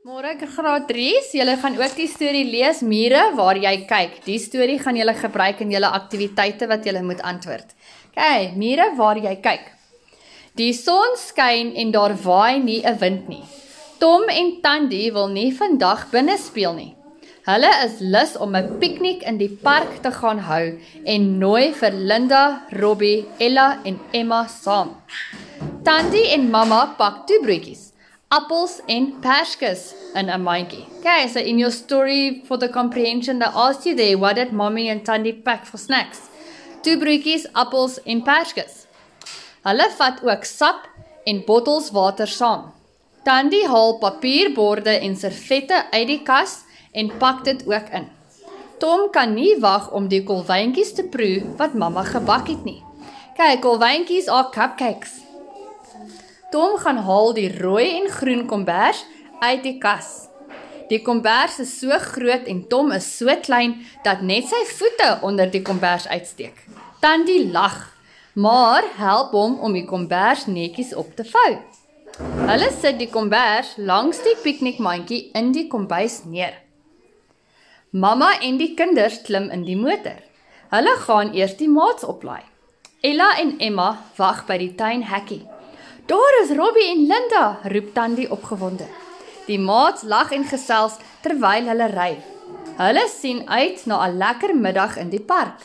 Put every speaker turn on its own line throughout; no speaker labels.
Môre graad 3, julle gaan ook die storie lees, Mure, waar jy kyk. Die storie gaan julle gebruik in julle aktiwiteite wat julle moet antwoord. Okay, Mure, waar jy kyk. Die son skyn en daar waai nie 'n wind nie. Tom en Tandy wil nie vandag binne speel nie. Hulle is lus om 'n piknik in die park te gaan hou en nooi vir Linda, Robbie, Ella en Emma saam. Tandy en mamma pak toebroodjies, appels en perskes in 'n mandjie. Okay, so in your story for the comprehension, they asked you there, what did mommy and Tandy pack for snacks? Toebroodjies, appels en perskes. Hulle vat ook sap en bottels water saam. Tandy haal papierborde en servette uit die kas en pak dit ook in. Tom kan nie wag om die kolwyntjies te proe wat mamma gebak het nie. Kyk, kolwyntjies are cupcakes. Tom gaan haal die rooi en groen kombers uit die kas. Die kombers is so groot en Tom is so klein dat net sy voete onder die kombers uitsteek. Tandy lag, maar help hom om die kombers netjies op te vou. Hulle sit die kombers langs die piknikmandjie in die kombuis neer. Mamma en die kinders klim in die motor. Hulle gaan eers die maats oplaai. Ella en Emma wag by die tuinhekkie. Daar is Robbie en Linda, roep Tandy opgewonde. Die maats lag en gesels terwyl hulle ry. Hulle sien uit na 'n lekker middag in die park.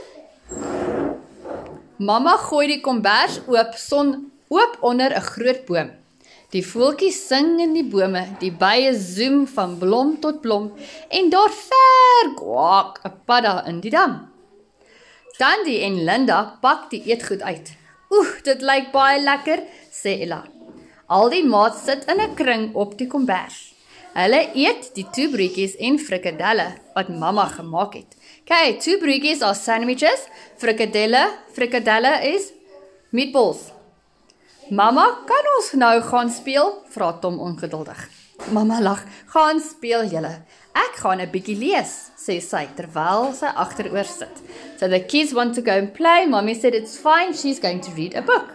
Mamma gooi die kombers oop onder 'n groot boom. Die voeltjies sing in die bome, die bye zoom van blom tot blom en daar ver kwak 'n padda in die dam. Tandy en Linda pak die eetgoed uit. Dit lyk baie lekker, sê Ella. Al die maats sit in 'n kring op die kombers. Hulle eet die toebroodjies en frikadelle wat mamma gemaak het. Okay, toebroodjies are sandwiches, frikadelle is meatballs. Mamma, kan ons nou gaan speel? Vra Tom ongeduldig. Mamma lag, gaan speel julle. Ek gaan 'n bietjie lees, sê sy terwyl sy agteroor sit. So the kids want to go and play. Mommy said it's fine, she's going to read a book.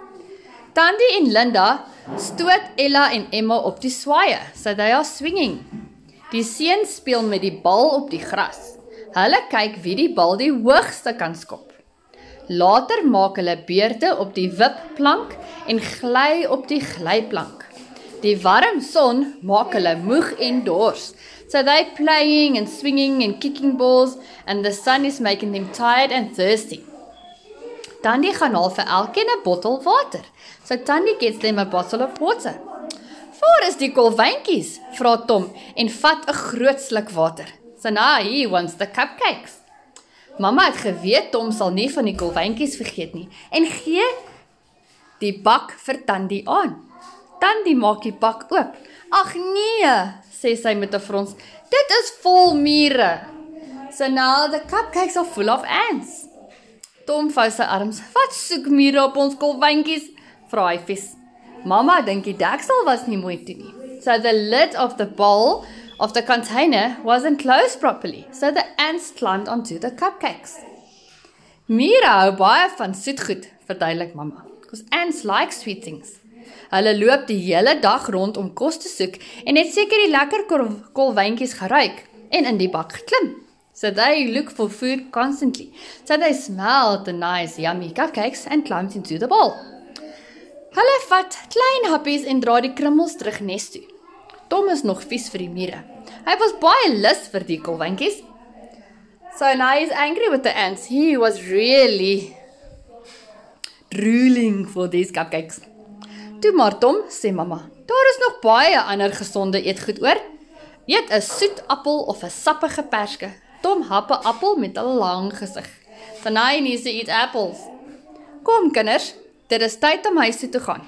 Tandy en Linda stoot Ella en Emma op die swaaie, so they are swinging. Die seuns speel met die bal op die gras. Hulle kyk wie die bal die hoogste kan skop. Later maak hulle beurte op die wipplank en gly op die glyplank. Die warm son maak hulle moeg en dors. So they playing and swinging and kicking balls and the sun is making them tired and thirsty. Tandy gaan haal vir elkeen 'n bottel water. So Tandy gets them a bottle of water. Waar is die kolwyntjies? Vra Tom en vat 'n groot sluk water. So now he wants the cupcakes. Mamma het geweet Tom sal nie van die kolwyntjies vergeet nie en gee die bak vir Tandy aan. Tandy maak die bak oop. Ag nee, sê sy met 'n frons. Dit is vol mure. So now the cupcakes are full of ants. Tom vou sy arms. Wat soek mure op ons kolwyntjies? Vra hy vies. Mamma dink die deksel was nie mooi toe nie. So the lid of the bowl of the container wasn't closed properly. So the ants climbed onto the cupcakes. Mure hou baie van soetgoed, verduidelik mamma. Because ants like sweet things. Hulle loop die hele dag rond om kos te soek en het seker die lekker kolwyntjies geruik en in die bak geklim. So they look for food constantly. So they smelled the nice yummy cupcakes and climbed into the bowl. Hulle vat klein happies en dra die krummels terug nes toe. Tom is nog vies vir die mure. Hy was baie lus vir die kolwyntjies. So now he's angry with the ants. He was really drooling for these cupcakes. Toe maar Tom, sê mamma, daar is nog baie ander gesonde eetgoed oor. Eet 'n soet appel of 'n sappige perske. Tom hap 'n appel met 'n lang gesig. So now he needs to eat apples. Kom kinders, dit is tyd om huis toe te gaan,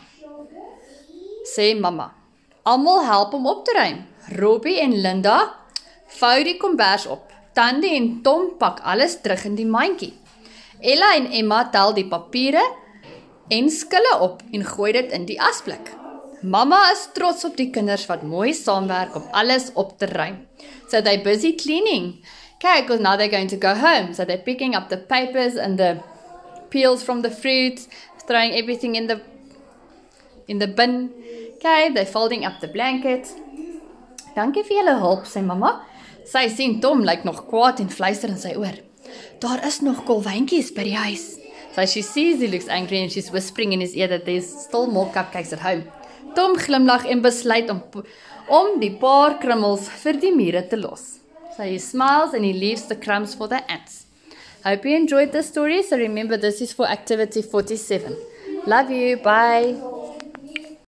sê mamma. Almal help om op te ruim. Robbie en Linda vou die kombers op. Tandy en Tom pak alles terug in die mandjie. Ella en Emma tel die papiere en skille op en gooi dit in die asblik. Mamma is trots op die kinders wat mooi saamwerk om alles op te ruim. So they're busy cleaning. Okay, because now they're going to go home. So they're picking up the papers and the peels from the fruits, throwing everything in the bin. Okay, they're folding up the blankets. Dankie vir julle hulp, sê mamma. Sy sien Tom lyk nog kwaad en fluister in sy oor. Daar is nog kolwyntjies by die huis. So she sees he looks angry and she's whispering in his ear that there's still more cupcakes at home. Tom glimlag en besluit om die paar krummels vir die mure te los. So he smiles and he leaves the crumbs for the ants. Hope you enjoyed this story. So remember, this is for activity 47. Love you. Bye.